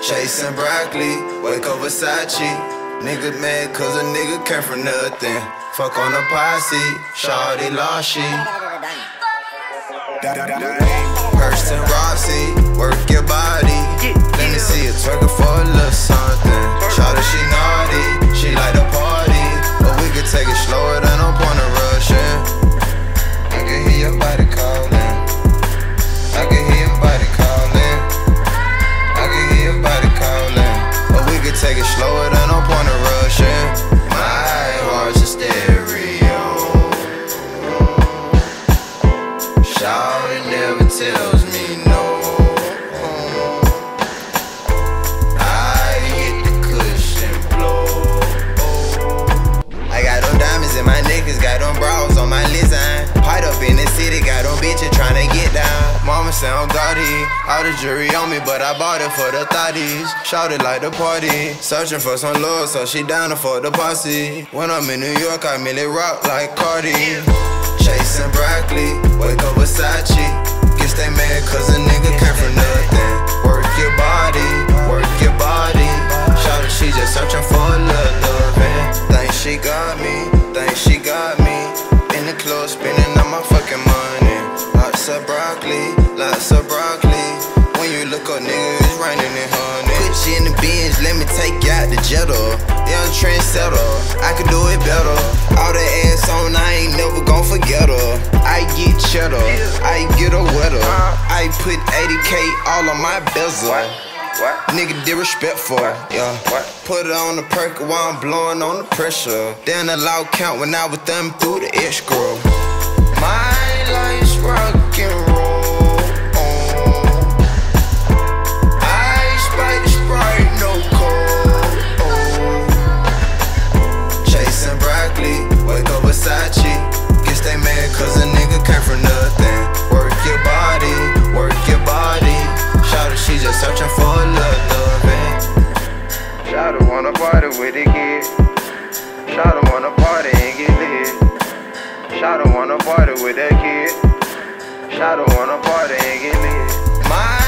Chasing broccoli, wake up Versace. Nigga mad cause a nigga came from nothing. Fuck on the posse, shawty lost she. Kirsten Rossi, work your body. Let me see you twerking for a little something. Shawty she naughty, she like to party, but we could take it slower than no point of rushing. I can hear your body calling. I can hear your body calling. I can hear your body calling, but we could take it slower than no point of rushing. My heart's a stereo. Shawty never tells me no. I hit the cushion blow. I got them diamonds in my necklace, got them bras on my design. Hide up in the city, got them bitches tryna get down. Mama say I'm gaudy, all the jewelry on me, but I bought it for the thotties. Shouted like the party, searching for some love, so she down to fuck the posse. When I'm in New York, I merely rock like Cardi. Chasing broccoli, wake up Versace. Guess they mad cause a nigga came from nothing. Work your body, work your body. Shouted she just searching for a little loving. Think she got me, think she got me. In the club spending all my fucking money. Lots of broccoli, lots of broccoli. When you look up, nigga, it's raining and honey. Put you in the binge, let me take you out the Jetta. Young trendsetter, I could do it better. All the ass on, I ain't never gon' forget her. I get cheddar, I get her wetter. I put 80K all on my bezel. Nigga disrespectful, yeah. Put it on the perk while I'm blowing on the pressure. Down the loud count when I was thumbing through the escrow. My life's rock and roll. Ice by the Sprite, no cold. Chasing broccoli, wake up Versace. Guess they mad cause a nigga came from nothing. Work your body, work your body. Shawty, she just searching for a little loving. Shawty wanna party with the kid. Shawty wanna party and get lit. Shawty wanna party with that kid. Shawty wanna party and get lit. My